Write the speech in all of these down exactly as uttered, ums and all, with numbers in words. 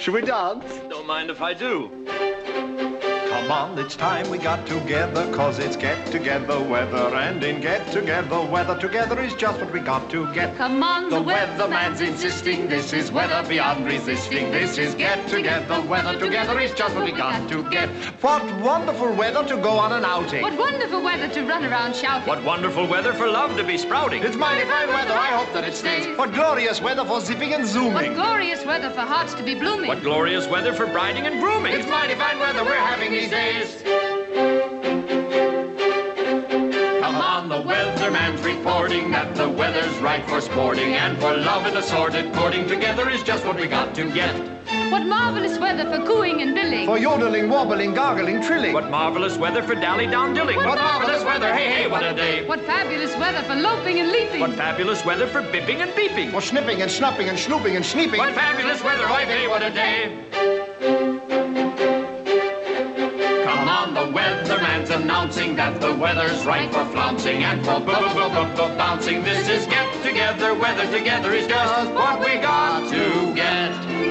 Should we dance? Don't mind if I do. Come on, it's time we got together, cause it's get-together weather, and in get-together weather, together is just what we got to get. Come on, the the weatherman's insisting, this is weather beyond resisting, this is get-together weather, together is just what we got to get. What wonderful weather to go on an outing. What wonderful weather to run around shouting. What wonderful weather for love to be sprouting. It's mighty fine weather, I hope that it stays. What glorious weather for zipping and zooming. What glorious weather for hearts to be blooming. What glorious weather for briding and grooming. It's mighty fine weather we're having these days. Come on, the weatherman's reporting that the weather's right for sporting, and for love and assorted courting, together is just what we got to get. What marvelous weather for cooing and billing. For yodeling, wobbling, gargling, trilling. What marvelous weather for dally-down-dilling. What marvelous weather, hey, hey, what a day. What fabulous weather for loping and leaping. What fabulous weather for bipping and beeping. For snipping and snupping and snooping and sneeping. What fabulous weather, hey, hey, what a day. Come on, the weatherman's announcing that the weather's right for flouncing and for bouncing. This is get-together weather, together is just what we got to get.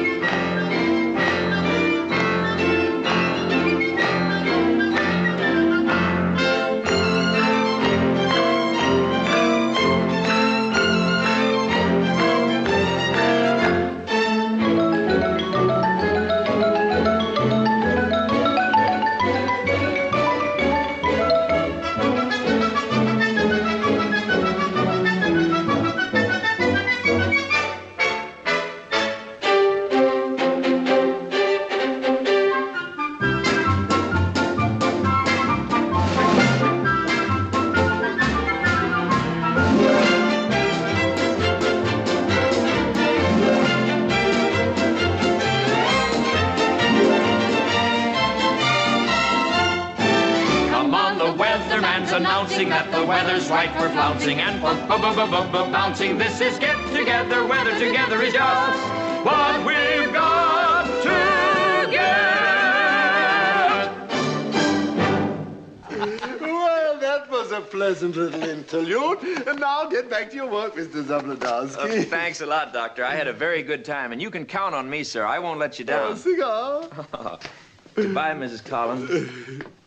Announcing that the weather's right for flouncing and for bouncing. This is get-together weather, together is just what we've got to get. Well, that was a pleasant little interlude. And now get back to your work, Mister Zabludowski. Uh, thanks a lot, Doctor. I had a very good time, and you can count on me, sir. I won't let you down. A cigar. Goodbye, Missus Collins.